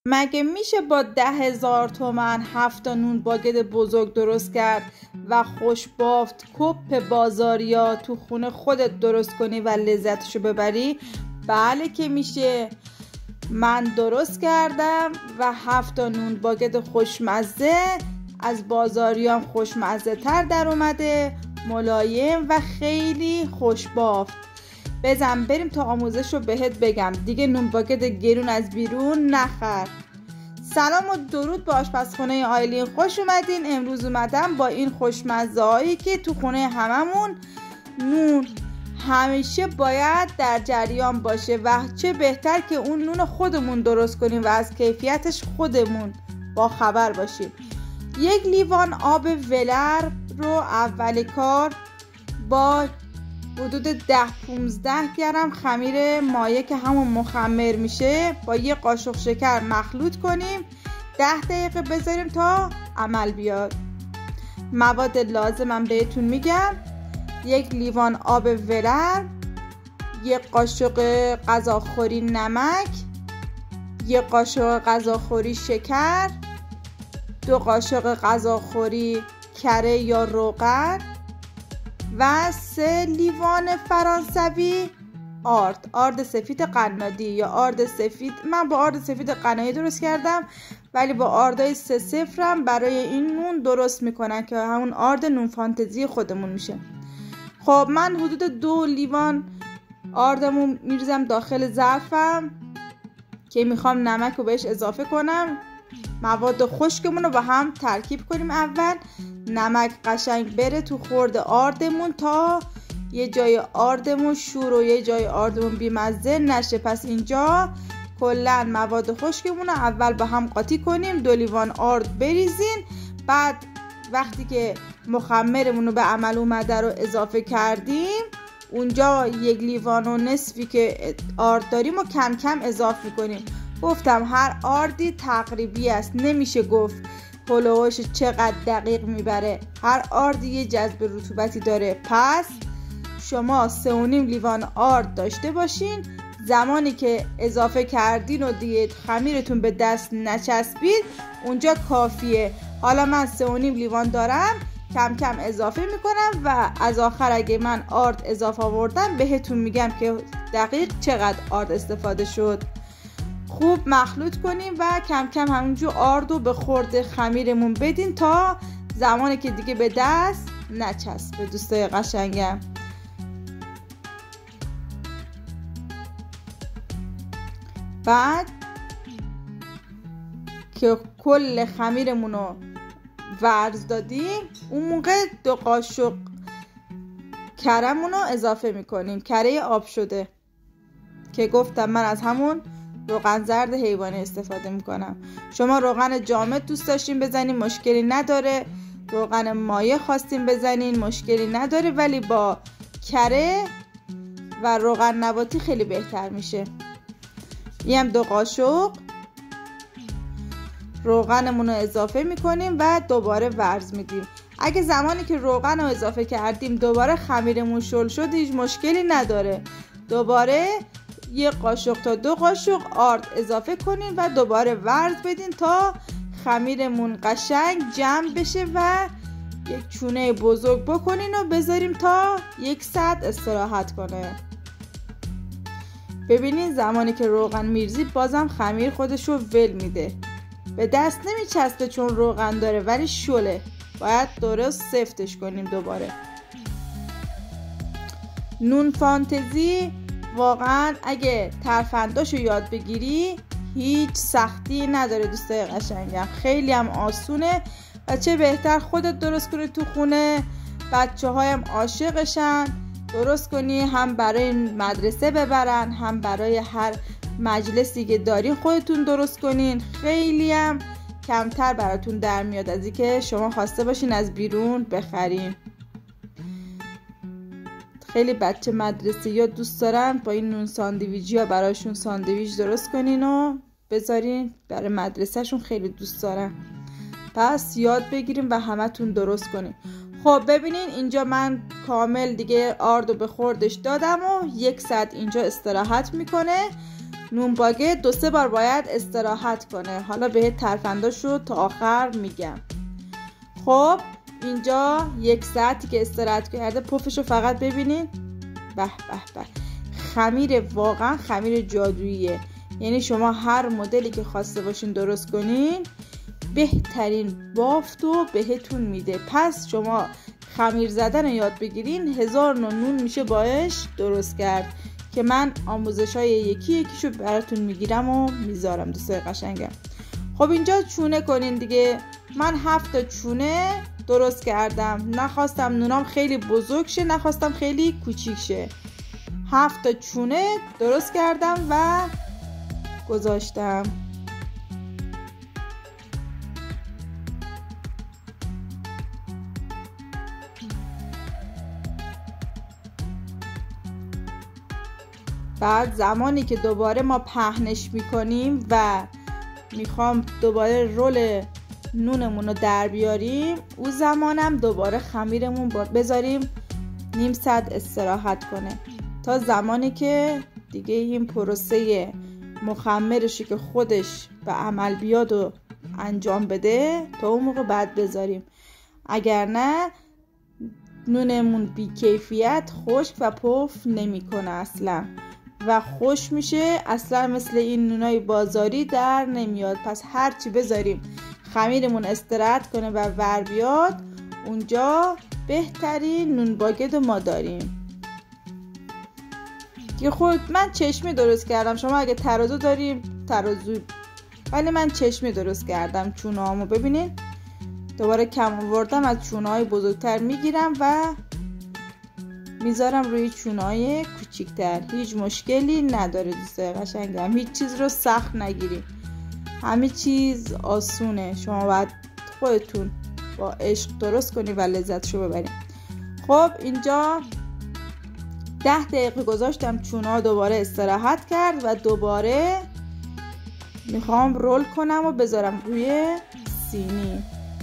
مگه میشه با 10,000 تومن 7 نون باگت بزرگ درست کرد و خوش بافت کپ بازاریا تو خونه خودت درست کنی و لذتشو ببری؟ بله که میشه. من درست کردم و 7 نون باگت خوشمزه از بازاریام خوشمزه تر در اومده، ملایم و خیلی خوش بافت. بزن بریم تا آموزش رو بهت بگم. دیگه نون باگت گرون از بیرون نخر. سلام و درود به آشپزخونه آیلین، خوش اومدین. امروز اومدم با این خوشمزه هایی که تو خونه هممون نون همیشه باید در جریان باشه و چه بهتر که اون نون خودمون درست کنیم و از کیفیتش خودمون با خبر باشیم. 1 لیوان آب ولر رو اول کار با حدود 10-15 گرم خمیر مایع که همون مخمر میشه با 1 قاشق شکر مخلوط کنیم. 10 دقیقه بذاریم تا عمل بیاد. مواد لازمم بهتون میگم: 1 لیوان آب ولر، 1 قاشق غذاخوری نمک، 1 قاشق غذاخوری شکر، 2 قاشق غذاخوری کره یا روغن و 3 لیوان فرانسوی آرد سفید قنادی یا آرد سفید. من با آرد سفید قنادی درست کردم ولی با آردای 3-0 هم برای این نون درست میکنن که همون آرد نون فانتزی خودمون میشه. خب من حدود 2 لیوان آردمو میریزم داخل ظرفم که میخوام نمک رو بهش اضافه کنم. مواد خشکمون رو با هم ترکیب کنیم. اول نمک قشنگ بره تو خورد آردمون تا یه جای آردمون شور و یه جای آردمون بیمزه نشه. پس اینجا کلن مواد خشکمون رو اول با هم قاطی کنیم. 2 لیوان آرد بریزین. بعد وقتی که مخمرمون رو به عمل اومده رو اضافه کردیم، اونجا 1 لیوان و نصفی که آرد داریم و کم کم اضافه کنیم. گفتم هر آردی تقریبی است، نمیشه گفت هلوهاش چقدر دقیق میبره. هر آردی یه جذب رطوبتی داره. پس شما 3.5 لیوان آرد داشته باشین. زمانی که اضافه کردین و دیگه خمیرتون به دست نچسبید اونجا کافیه. حالا من 3.5 لیوان دارم، کم کم اضافه میکنم و از آخر اگه من آرد اضافه آوردم بهتون میگم که دقیق چقدر آرد استفاده شد. خوب مخلوط کنیم و کم کم همونجور آردو به خورد خمیرمون بدین تا زمانی که دیگه به دست نچسبه. دوستای قشنگم، بعد که کل خمیرمون رو ورز دادیم اون موقع 2 قاشق کرمون رو اضافه میکنیم. کره آب شده که گفتم من از همون روغن زرد حیوانی استفاده میکنم. شما روغن جامد دوست داشتین بزنین مشکلی نداره، روغن مایع خواستین بزنین مشکلی نداره، ولی با کره و روغن نباتی خیلی بهتر میشه. این هم 2 قاشق روغنمون رو اضافه میکنیم و دوباره ورز میدیم. اگه زمانی که روغن رو اضافه کردیم دوباره خمیرمون شل شد هیچ مشکلی نداره. دوباره 1 قاشق تا 2 قاشق آرد اضافه کنین و دوباره ورز بدین تا خمیرمون قشنگ جمع بشه و یک چونه بزرگ بکنین و بذاریم تا 1 ساعت استراحت کنه. ببینین زمانی که روغن میریزید بازم خمیر خودشو ول میده، به دست نمیچسبه چون روغن داره ولی شله. باید درست سفتش کنیم. دوباره نون فانتزی واقعا اگه ترفنداشو یاد بگیری هیچ سختی نداره. دوستای قشنگم خیلی هم آسونه و چه بهتر خودت درست کنی تو خونه، بچه هایم عاشقشن. درست کنی هم برای مدرسه ببرن هم برای هر مجلسی که دارین خودتون درست کنین. خیلی هم کمتر براتون در میاد از اینکه شما خواسته باشین از بیرون بخرین. خیلی بچه مدرسه یا دوست دارن با این نون ساندویجی ها براشون ساندویج درست کنین و بذارین برای مدرسه شون، خیلی دوست دارن. پس یاد بگیریم و همتون درست کنین. خب ببینین اینجا من کامل دیگه آردو به خوردش دادم و 1 ساعت اینجا استراحت میکنه. نون باگت 2-3 بار باید استراحت کنه. حالا بهت ترفنداشو تا آخر میگم. خب اینجا 1 ساعتی که استراحت کرده، پفشو فقط ببینین. به به به، خمیر واقعا خمیر جادوییه. یعنی شما هر مدلی که خواسته باشین درست کنین، بهترین بافتو بهتون میده. پس شما خمیر زدن یاد بگیرین، 1000 نون میشه باش درست کرد که من آموزش‌های یکیشو براتون میگیرم و میذارم دوستای قشنگم. خب اینجا چونه کنین دیگه. من 7 تا چونه درست کردم. نخواستم نونام خیلی بزرگ شه، نخواستم خیلی کوچیک شه. 7 تا چونه درست کردم و گذاشتم. بعد زمانی که دوباره ما پهنش میکنیم و میخوام دوباره رول نونمون رو در بیاریم، اون زمانم دوباره خمیرمون بذاریم نیم ساعت استراحت کنه تا زمانی که دیگه این پروسه مخمرشی که خودش به عمل بیاد و انجام بده، تا اون موقع بعد بذاریم. اگر نه نونمون بی‌کیفیت خشک و پف نمیکنه اصلا و خوش میشه، اصلا مثل این نونای بازاری در نمیاد. پس هرچی بذاریم خمیرمون استراحت کنه و ور بیاد، اونجا بهترین نون باگت ما داریم. که خود من چشمی درست کردم، شما اگه ترازو داریم ترازو، ولی من چشمی درست کردم. چونه هامو ببینید، دوباره کم آوردم، از چونه های بزرگتر میگیرم و میذارم روی چونه های کوچیکتر. هیچ مشکلی نداره دوستای قشنگم، هیچ چیز رو سخت نگیریم، همه چیز آسونه. شما باید خودتون با عشق درست کنی و لذتشو ببریم. خب اینجا 10 دقیقه گذاشتم، چونه ها دوباره استراحت کرد و دوباره میخوام رول کنم و بذارم روی سینی.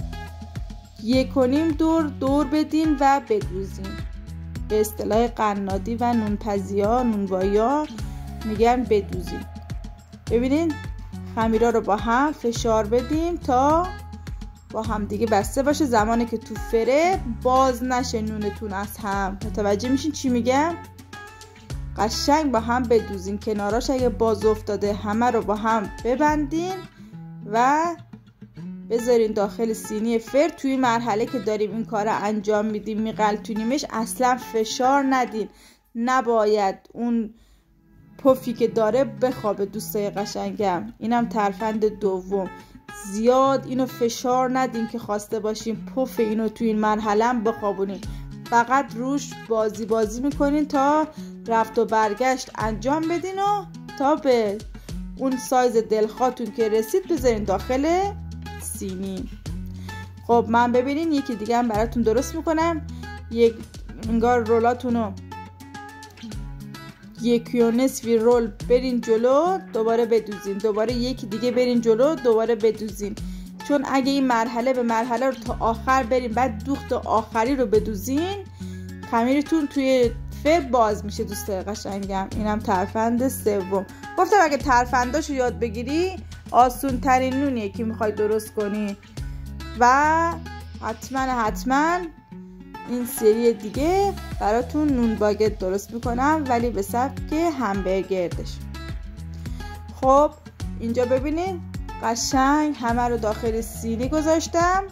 1.5 دور بدین و بدوزین. به اصطلاح قنادی و نونپزیا، نونوایی‌ها میگن بدوزین. ببینین خمیرها رو با هم فشار بدیم تا با هم دیگه بسته باشه. زمانی که تو فره باز نشه نونتون از هم. متوجه میشین چی میگم؟ قشنگ با هم بدوزین. کناراش اگه باز افتاده همه رو با هم ببندین و بذارین داخل سینی فر. توی مرحله که داریم این کار رو انجام میدیم میغلطونیمش، اصلا فشار ندین. نباید اون پفی که داره بخوابه دوستای قشنگم. اینم ترفند دوم، زیاد اینو فشار ندین که خواسته باشین پف اینو توی این مرحله هم بخوابونین. فقط روش بازی میکنین تا رفت و برگشت انجام بدین و تا به اون سایز دلخواهتون که رسید بذارین داخل سینی. خب من ببینین یکی دیگه هم براتون درست میکنم. انگار رولاتونو 1.5 رول برین جلو، دوباره بدوزین، دوباره یکی دیگه برین جلو، دوباره بدوزین. چون اگه این مرحله به مرحله رو تا آخر برین بعد دوخت آخری رو بدوزین، خمیرتون توی فر باز میشه دوستای قشنگم. اینم ترفند سوم. گفتم اگه ترفنداشو یاد بگیری آسون ترین نونیه که میخوای درست کنی. و حتما این سری دیگه براتون نون باگت درست میکنم، ولی به سبک همبرگردش. خب اینجا ببینید قشنگ همه رو داخل سینی گذاشتم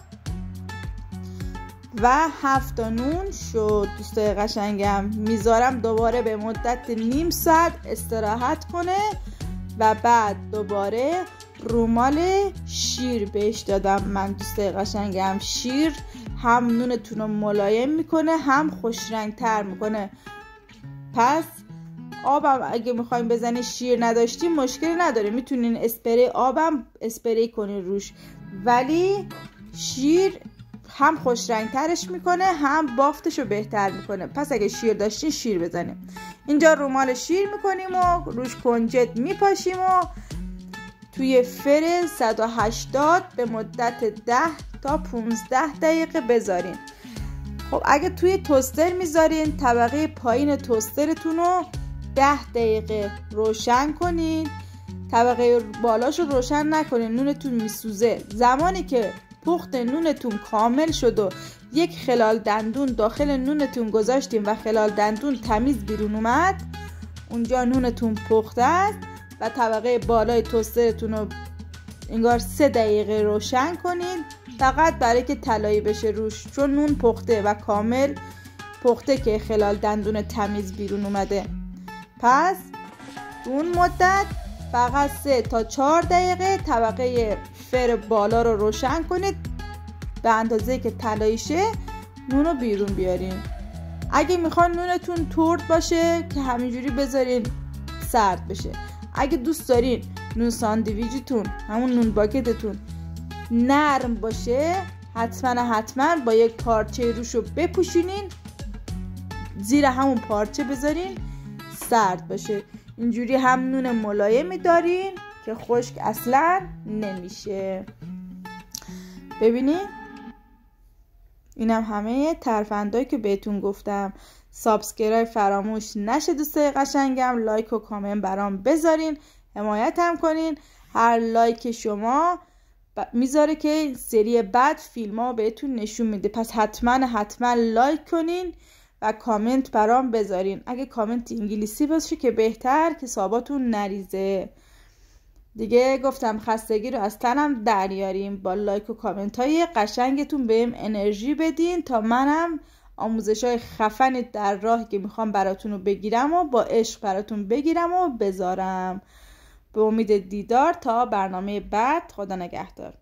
و 7 تا نون شد دوستای قشنگم. میذارم دوباره به مدت نیم ساعت استراحت کنه و بعد دوباره رومال شیر بهش دادم من دوستای قشنگم. شیر هم نونتون رو ملایم میکنه هم خوش رنگ تر میکنه. پس آبم اگه میخوایم بزنی شیر نداشتیم مشکلی نداره، میتونین اسپری آبم اسپری کنین روش، ولی شیر هم خوش رنگ ترش میکنه هم بافتش رو بهتر میکنه. پس اگه شیر داشتین شیر بزنیم. اینجا رومال شیر میکنیم و روش کنجد میپاشیم و توی فر 180 به مدت 10 تا 15 دقیقه بذارین. خب اگه توی توستر میذارین طبقه پایین توسترتون رو 10 دقیقه روشن کنین طبقه بالاش رو روشن نکنین، نونتون میسوزه. زمانی که پخت نونتون کامل شد و یک خلال دندون داخل نونتون گذاشتیم و خلال دندون تمیز بیرون اومد، اونجا نونتون پخته است و طبقه بالای توسترتون رو انگار 3 دقیقه روشن کنین، فقط برای که طلایی بشه روش، چون نون پخته و کامل پخته که خلال دندون تمیز بیرون اومده. پس اون مدت فقط 3 تا 4 دقیقه طبقه فر بالا رو روشن کنید به اندازه که طلایی شه، نون رو بیرون بیارین. اگه میخوان نونتون ترد باشه که همینجوری بذارین سرد بشه. اگه دوست دارین نون ساندویچتون، همون نون باگتتون نرم باشه، حتما با یک پارچه روشو بپوشونین، زیر همون پارچه بذارین سرد باشه. اینجوری هم نون ملایمی دارین که خشک اصلا نمیشه. ببینین اینم همه ترفندایی که بهتون گفتم. سابسکرایب فراموش نشه دوستای قشنگم، لایک و کامنت برام بذارین، حمایتم کنین. هر لایک شما میذاره که سری بعد فیلم ها بهتون نشون میده، پس حتما لایک کنین و کامنت برام بذارین. اگه کامنت انگلیسی باشه که بهتر، که حساباتون نریزه. دیگه گفتم خستگی رو از تنم دریاریم. با لایک و کامنت های قشنگتون بهم انرژی بدین تا منم آموزش های خفن در راه که میخوام براتون رو بگیرم و با عشق براتون بگیرم و بذارم. به امید دیدار تا برنامه بعد. خدا نگهدار.